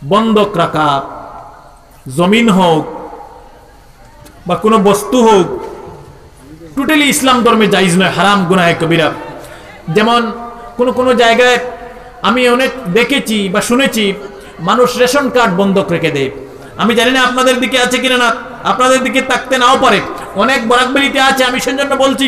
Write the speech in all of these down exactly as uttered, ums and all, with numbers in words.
বন্ধক রাখা, জমিন হোক বা কোনো বস্তু হোক, টোটালি ইসলাম ধর্মে জায়েজ নয়, হারাম, গুনাহে কবিরা। যেমন কোনো কোনো জায়গায় আমি অনেক দেখেছি বা শুনেছি মানুষ রেশন কার্ড বন্ধক রেখে দেয়। আমি জানি না আপনাদের দিকে আছে কিনা, না আপনাদের দিকে থাকতে নাও পারে, অনেক বরাকবেলিতে আছে। আমি সেজন্য বলছি,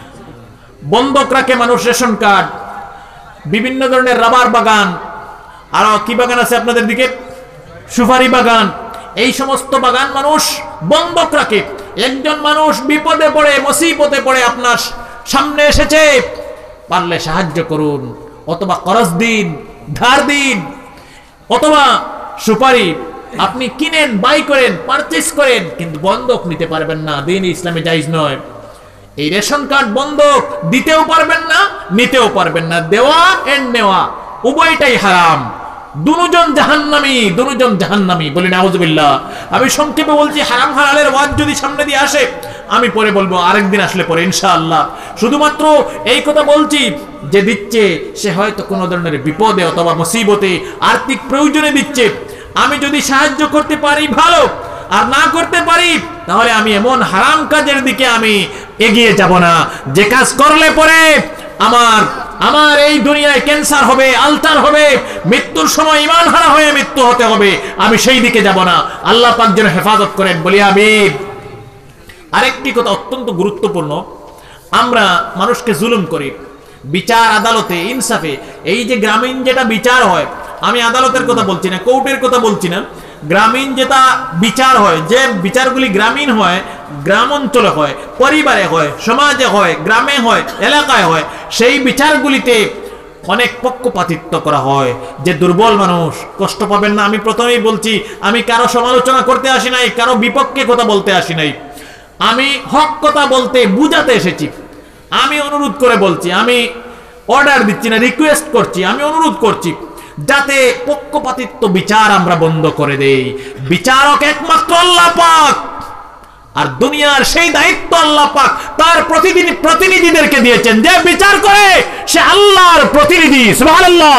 বন্ধক রাখে মানুষ রেশন কার্ড, বিভিন্ন ধরনের রাবার বাগান, আরো কি বাগান আছে আপনাদের দিকে, সুপারি বাগান, এই সমস্ত বাগান মানুষ বন্ধক রাখে। একজন মানুষ বিপদে পড়ে, মুসিবতে পড়ে আপনার সামনে এসেছে, পারলে সাহায্য করুন, অথবা করজ দিন, ধার দিন, অথবা সুপারি আপনি কিনেন, বাই করেন, পারচেজ করেন, কিন্তু বন্ধক নিতে পারবেন না, দিন ইসলামে জায়েজ নয়। এই রেশন কার্ড বন্ধক দিতেও পারবেন না, নিতেও পারবেন না, দেওয়া এন্ড নেওয়া উভয়টাই হারাম। দুজন জাহান্নামী, দুজন জাহান্নামী, বলি নাউজুবিল্লাহ। আমি সংক্ষেপে বলছি, হারাম হালালের ওয়াজ যদি সামনে দিয়ে আসে আমি পরে বলবো, আরেকদিন আসলে পরে ইনশাআল্লাহ। শুধুমাত্র এই কথা বলছি, যে দিচ্ছে সে হয়তো কোনো ধরনের বিপদে অথবা মুসিবতে, আর্থিক প্রয়োজনে দিচ্ছে। আমি যদি সাহায্য করতে পারি ভালো, আর না করতে পারি তাহলে আমি এমন হারাম কাজের দিকে আমি এগিয়ে যাব না, যে কাজ করলে পরে আমার আমার এই দুনিয়ায় ক্যান্সার হবে, আলসার হবে, মৃত্যুর সময় ঈমান হারা হয়ে মৃত্যু হতে হবে, আমি সেই দিকে যাব না। আল্লাহ পাক যেন হেফাজত করেন, বলি আমিন। আরেকটি কথা অত্যন্ত গুরুত্বপূর্ণ, আমরা মানুষকে জুলুম করি বিচার আদালতে, ইনসাফে। এই যে গ্রামীণ যেটা বিচার হয়, আমি আদালতের কথা বলছি না, কোর্টের কথা বলছি না, গ্রামীণ যেটা বিচার হয়, যে বিচারগুলি গ্রামীণ হয়, গ্রাম অঞ্চলে হয়, পরিবারে হয়, সমাজে হয়, গ্রামে হয়, এলাকায় হয়, সেই বিচারগুলিতে অনেক পক্ষপাতিত্ব করা হয়। যে দুর্বল মানুষ, কষ্ট পাবেন না, আমি প্রথমেই বলছি, আমি কারো সমালোচনা করতে আসি নাই, কারো বিপক্ষে কথা বলতে আসি নাই, আমি হক কথা বলতে, বুঝাতে এসেছি। আমি অনুরোধ করে বলছি, আমি অর্ডার দিচ্ছি না, রিকোয়েস্ট করছি, আমি অনুরোধ করছি, যাতে পক্ষপাতিত্ব বিচার আমরা বন্ধ করে দেই। বিচারক একমাত্র আল্লাহ পাক, আর দুনিয়ার সেই দায়িত্ব আল্লাহ পাক তার প্রতিদিন প্রতিনিধিদেরকে দিয়েছেন, যে বিচার করে সে আল্লাহর প্রতিনিধি। সুবহানাল্লাহ।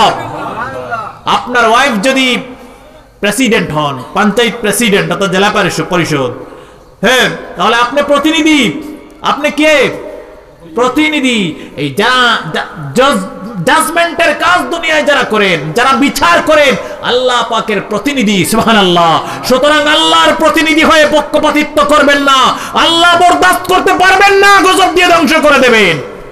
আপনার ওয়াইফ যদি প্রেসিডেন্ট হন, পঞ্চায়েত প্রেসিডেন্ট অথবা জেলা পরিষদ, হ্যাঁ, তাহলে আপনি প্রতিনিধি। আপনি কে? প্রতিনিধি। এই যারা জাজমেন্টের কাজ দুনিয়ায় যারা করেন, যারা বিচার করেন, আল্লাহ পাকের প্রতিনিধি। সুবহানাল্লাহ। সুতরাং আল্লাহর প্রতিনিধি হয়ে পক্ষপাতিত্ব করবেন না, আল্লাহ বরদাস্ত করতে পারবেন না, গজব দিয়ে ধ্বংস করে দেবেন।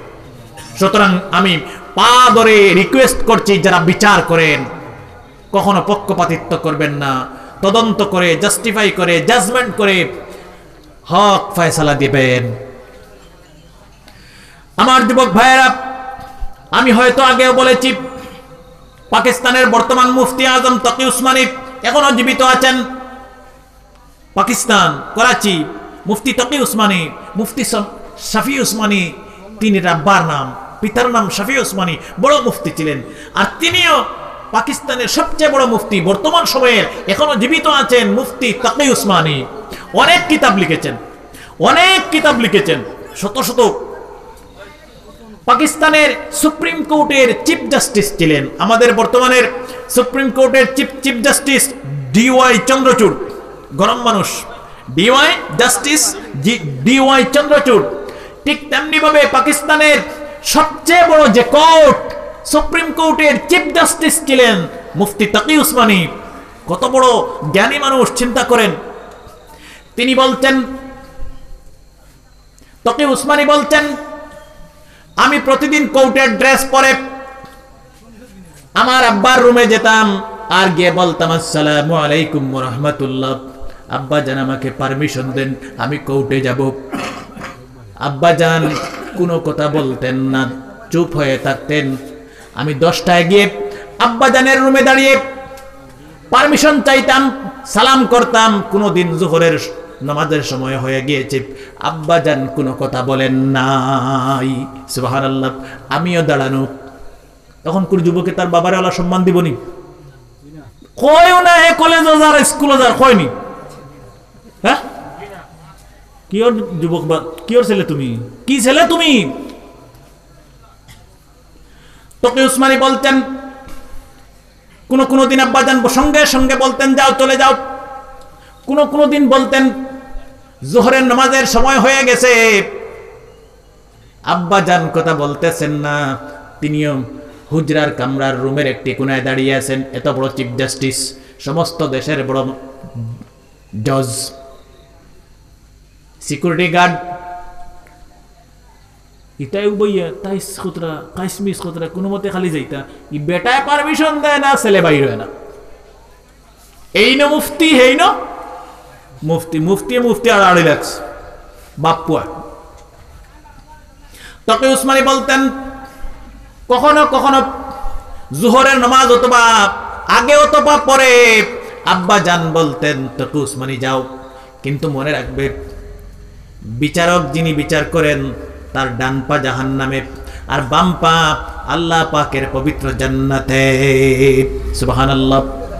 সুতরাং আমি পা ধরে রিকোয়েস্ট করছি, যারা বিচার করেন কখনো পক্ষপাতিত্ব করবেন না, তদন্ত করে, জাস্টিফাই করে, জাজমেন্ট করে হক ফয়সালা দিবেন। আমার যুবক ভাইয়েরা, আমি হয়তো আগেও বলেছি, পাকিস্তানের বর্তমান মুফতি আজম তকি উসমানী এখনো জীবিত আছেন। পাকিস্তান, করাচি, মুফতি তকি উসমানী, মুফতি শাফি উসমানী, তিনি রাব্বার নাম, পিতার নাম শাফি উসমানী, বড় মুফতি ছিলেন। আর তিনিও পাকিস্তানের সবচেয়ে বড় মুফতি, বর্তমান সময়ের এখনো জীবিত আছেন, মুফতি তকি উসমানী। অনেক কিতাব লিখেছেন, অনেক কিতাব লিখেছেন, শত শত। পাকিস্তানের সুপ্রিম কোর্টের চিফ জাস্টিস ছিলেন। আমাদের বর্তমানের সুপ্রিম কোর্টের chief chief justice D Y Chandrachud, গরম মানুষ, D Y justice D Y Chandrachud. ঠিক তেমনি ভাবে পাকিস্তানের সবচেয়ে বড় যে কোর্ট, সুপ্রিম কোর্টের চিফ জাস্টিস ছিলেন মুফতি তকি উসমানী। কত বড় জ্ঞানী মানুষ, চিন্তা করেন। তিনি বলছেন, তকি উসমানী বলছেন, আমি প্রতিদিন কোর্টের ড্রেস পরে আমার আব্বার রুমে যেতাম, আর গিয়ে বলতাম, আসসালামু আলাইকুম ওয়া রাহমাতুল্লাহ, আব্বা জান আমাকে পারমিশন দেন, আমি কোর্টে যাব। আব্বা জান কোনো কথা বলতেন না, চুপ হয়ে থাকতেন। আমি দশটায় গিয়ে আব্বা জানের রুমে দাঁড়িয়ে পারমিশন চাইতাম, সালাম করতাম। কোনোদিন জোহরের নামাজের সময় হয়ে গিয়েছে, আব্বা জান কোনো কথা বলেন নাই। সুবহানাল্লাহ। আমিও দাঁড়ানো। তখন কোন যুবকে তার বাবারে আল্লাহ সম্মান দিবনি? কয়ও না, এ কলেজে যার, স্কুলে যার, কয়নি। হ্যাঁ, কি ওর যুবক, কি ওর ছেলে তুমি, কি ছেলে তুমি? তকি উসমানী বলতেন, কোনো কোনো দিন আব্বাজান সঙ্গে সঙ্গে বলতেন যাও চলে যাও, কোনো কোনো দিন বলতেন জোহরের নামাজের সময় হয়ে গেছে, আব্বাজান কথা বলতেছেন না, তিনিও হুজরার কামরার রুমের একটি কোনায় দাঁড়িয়ে আছেন। এত বড় চিফ জাস্টিস, সমস্ত দেশের বড় জজ, সিকিউরিটি গার্ড, ইটাই বইয়া তাইস খতরা কাইসমিস খতরা কোনো মতে খালি যাইতা, ই বেটায় পারমিশন দেয় না, ছেলে বাইর হয় না। এই ন মুফতি, হেই ন মুফতি, মুফতি মুফতি আর আড়ি লাগছে বাপুয়া। তকে উসমানী বলতেন কখনো কখনো জোহরের নামাজ অথবা আগে অথবা পরে আব্বা জান বলতেন তকে উসমানী যাও, কিন্তু মনে রাখবে বিচারক যিনি বিচার করেন তার ডান পা জাহান্নামে আর বাম পা আল্লাহ পাকের পবিত্র জান্নাতে। সুবহানাল্লাহ।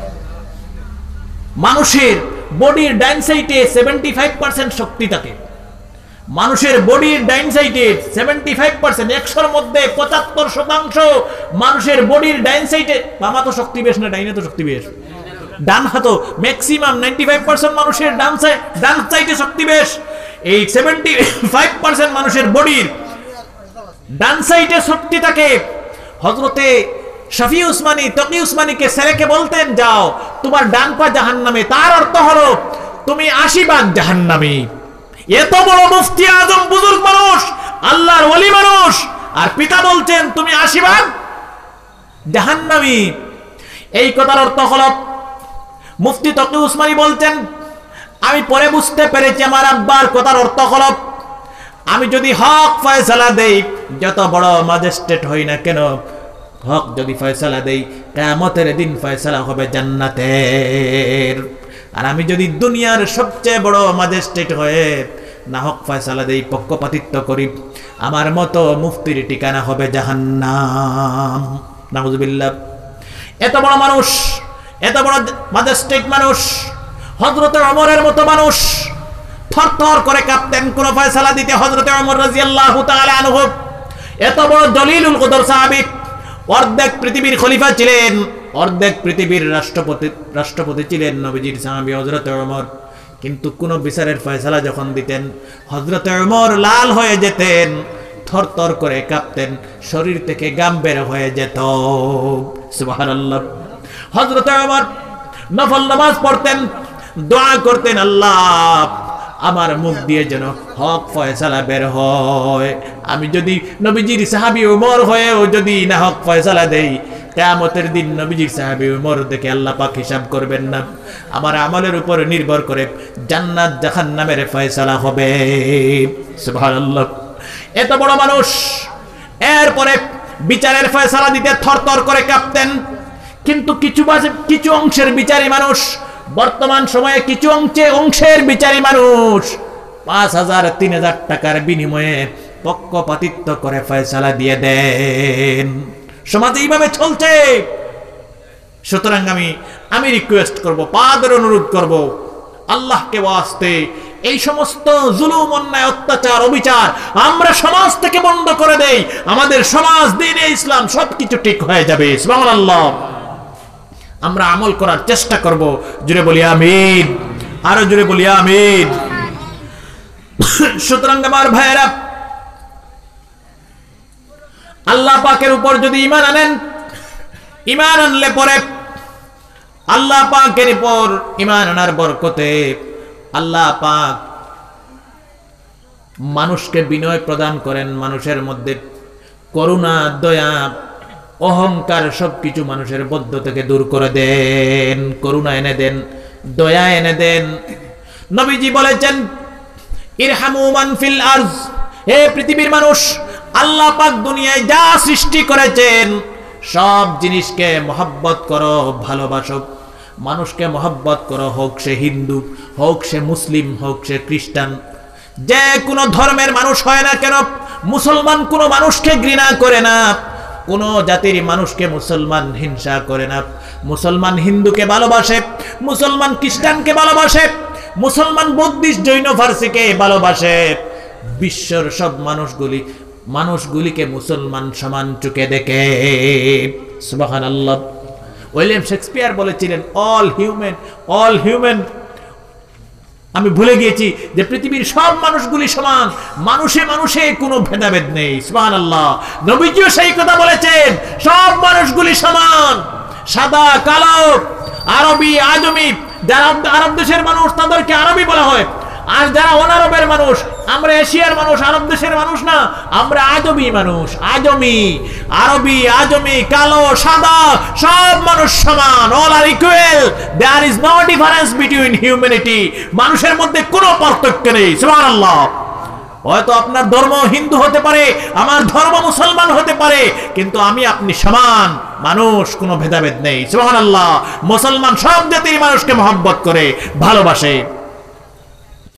মানুষের বডির ডাইন সাইডে সেভেন্টি ফাইভ পার্সেন্ট শক্তি থাকে, মানুষের বডির ডাইন সাইডে সেভেন্টি ফাইভ পার্সেন্ট, একশোর মধ্যে পঁচাত্তর শতাংশ মানুষের বডির ডাইন সাইডে, বামা তো শক্তি বেশ না, ডাইনে তো শক্তি বেশ, ডান হাতো ম্যাক্সিমাম নাইনটি ফাইভ পার্সেন্ট মানুষের ডান সাইড ডান সাইডে শক্তি বেশ। এই সেভেন্টি ফাইভ পার্সেন্ট মানুষের বডির ডান সাইডে শক্তি থাকে। হযরতে শফি উসমানী তকি উসমানীকে ছেলেকে বলতেন যাও তোমার ডান পা জাহান্নামে, তার অর্থ হলো তুমি আশি ভাগ জাহান্নামী। এত বড় মুফতি আজম, বুজুর্গ মানুষ, আল্লাহর ওলি মানুষ, আর পিতা বলছেন তুমি আশি ভাগ জাহান্নামী। এই কথার অর্থ হলো মুফতি তকি উসমানী বলছেন আমি পরে বুঝতে পেরেছি আমার আব্বার কথার অর্থ হলো আমি যদি হক ফয়সালা দেই, যত বড় ম্যাজিস্ট্রেট হই না কেন, হক যদি ফয়সালা দেই কিয়ামতের দিন ফয়সালা হবে জান্নাতের। আর আমি যদি দুনিয়ার সবচেয়ে বড় ম্যাজিস্ট্রেট হয়ে না হক ফয়সালা দেই, পক্ষপাতিত্ব করি, আমার মতো মুফতির ঠিকানা হবে জাহান্নাম। নাউজুবিল্লাহ। এত বড় মানুষ, এত বড় ম্যাজিস্ট্রেট মানুষ, হযরতে ওমরের মতো মানুষ থরথর করে কাঁপতেন কোন ফয়সালা দিতে। হযরতে ওমর রাদিয়াল্লাহু তাআলা আনহু এত বড় দলিলুল কদর সাহাবী, অর্ধেক পৃথিবীর খলিফা ছিলেন, অর্ধেক পৃথিবীর রাষ্ট্রপতি রাষ্ট্রপতি ছিলেন নবীজির সাহাবী হযরতে ওমর, কিন্তু কোন বিচারের ফয়সালা যখন দিতেন হযরতে ওমর লাল হয়ে যেতেন, থরথর করে কাঁপতেন, শরীর থেকে ঘাম বের হয়ে যেত। সুবহানাল্লাহ। হযরতে ওমর নফল নামাজ পড়তেন, দোয়া করতেন আল্লাহ আমার মুখ দিয়ে যেন হক ফয়সালা বের হয়। আমি যদি নবীজির সাহাবী ওমর হয়েও যদি না হক ফয়সালা দেই, কিয়ামতের দিন নবীজির সাহাবী ওমর দেখে আল্লাহ পাক হিসাব করবেন না, আমার আমলের উপর নির্ভর করে জান্নাত জাহান্নামের ফয়সালা হবে। সুবহানাল্লাহ। এত বড় মানুষ, এরপরে বিচারের ফয়সালা দিতে থরথর করে কাঁপতেন। কিন্তু কিছু কিছু অংশের বিচারী মানুষ, বর্তমান সময়ে কিছু অংশে অংশের বিচারী মানুষ পাঁচ হাজার তিন হাজার টাকার বিনিময়ে পক্ষপাতিত্ব করে ফয়সালা দিয়ে দেন। সমাজে এইভাবে চলছে। সুতরাং আমি আমি রিকোয়েস্ট করব, পাদের অনুরোধ করব, আল্লাহকে ওয়াস্তে এই সমস্ত জুলুম, অন্যায়, অত্যাচার, অবিচার আমরা সমাজ থেকে বন্ধ করে দেই, আমাদের সমাজ, দ্বীন ইসলাম সবকিছু ঠিক হয়ে যাবে। সুবহানাল্লাহ। আমরা আমল করার চেষ্টা করব। জুড়ে বলি আমিন, আরো জুড়ে বলি আমিন। সুতরাং আমার ভাইয়েরা, আল্লাহ পাকের উপর যদি ঈমান আনেন, ঈমান আনলে পরে আল্লাহ পাকের উপর ঈমান আনার বরকতে আল্লাহ পাক মানুষকে বিনয় প্রদান করেন, মানুষের মধ্যে করুণা, দয়া, অহংকার সবকিছু মানুষের বদ্ধ থেকে দূর করে দেন, করুণা এনে দেন, দয়া এনে দেন। নবীজি বলেছেন ইরহামু মান ফিল আরজ, হে পৃথিবীর মানুষ, আল্লাহ পাক দুনিয়ায় যা সৃষ্টি করেছেন সব জিনিসকে মহব্বত করো, ভালোবাসো, মানুষকে মহব্বত করো, হোক সে হিন্দু, হোক সে মুসলিম, হোক সে খ্রিস্টান, যে কোনো ধর্মের মানুষ হয় না কেন, মুসলমান কোনো মানুষকে ঘৃণা করে না, কোন জাতির মানুষকে মুসলমান হিংসা করে না। মুসলমান হিন্দুকে ভালোবাসে, মুসলমান খ্রিস্টানকে ভালোবাসে, মুসলমান বুদ্ধিস্ট, জৈন, ফার্সিকে ভালোবাসে। বিশ্বর সব মানুষগুলি মানুষগুলিকে মুসলমান সমান চোখে দেখে। সুবহানাল্লাহ। উইলিয়াম শেক্সপিয়ার বলেছিলেন অল হিউম্যান অল হিউম্যান আমি ভুলে গিয়েছি যে পৃথিবীর সব মানুষগুলি সমান, মানুষে মানুষে কোনো ভেদাভেদ নেই। সুবহানাল্লাহ। নবীজিও সেই কথা বলেছেন, সব মানুষগুলি সমান, সাদা কালো, আরবি আজমি। যারা আরব দেশের মানুষ তাদেরকে আরবি বলা হয়, আর যারা অনারবের মানুষ, আমরা এশিয়ার মানুষ, আরব দেশের মানুষ না, আমরা আজমি মানুষ। আজমি, আরবি, আজমি, কালো, সাদা, সব মানুষ সমান। All are equal, there is no difference between humanity. মানুষের মধ্যে কোনো পার্থক্য নেই। সুবহানাল্লাহ। হয়তো আপনার ধর্ম হিন্দু হতে পারে, আমার ধর্ম মুসলমান হতে পারে, কিন্তু আমি আপনি সমান মানুষ, কোনো ভেদাভেদ নেই। সুবহানাল্লাহ। মুসলমান সব জাতির মানুষকে মহব্বত করে, ভালোবাসে।